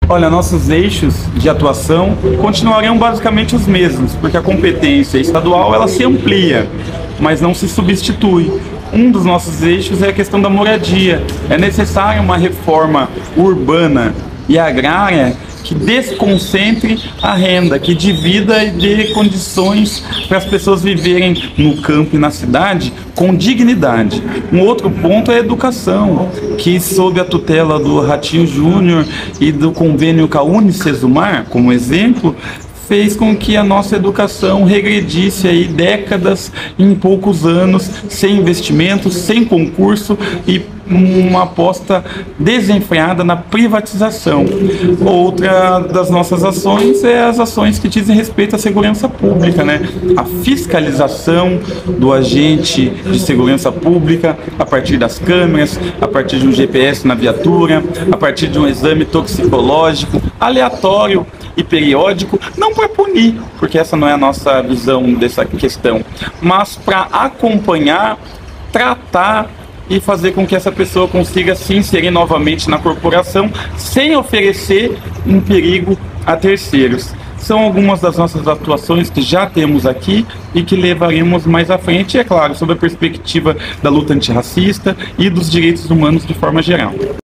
Olha, nossos eixos de atuação continuariam basicamente os mesmos, porque a competência estadual ela se amplia, mas não se substitui. Um dos nossos eixos é a questão da moradia. É necessária uma reforma urbana e agrária que desconcentre a renda, que divida e dê condições para as pessoas viverem no campo e na cidade com dignidade. Um outro ponto é a educação, que sob a tutela do Ratinho Júnior e do convênio com a Unicesumar, como exemplo, fez com que a nossa educação regredisse aí décadas em poucos anos, sem investimentos, sem concurso e uma aposta desenfreada na privatização. Outra das nossas ações é as ações que dizem respeito à segurança pública, né? A fiscalização do agente de segurança pública a partir das câmeras, a partir de um GPS na viatura, a partir de um exame toxicológico aleatório e periódico, não para punir, porque essa não é a nossa visão dessa questão, mas para acompanhar, tratar e fazer com que essa pessoa consiga se inserir novamente na corporação sem oferecer um perigo a terceiros. São algumas das nossas atuações que já temos aqui e que levaremos mais à frente, é claro, sob a perspectiva da luta antirracista e dos direitos humanos de forma geral.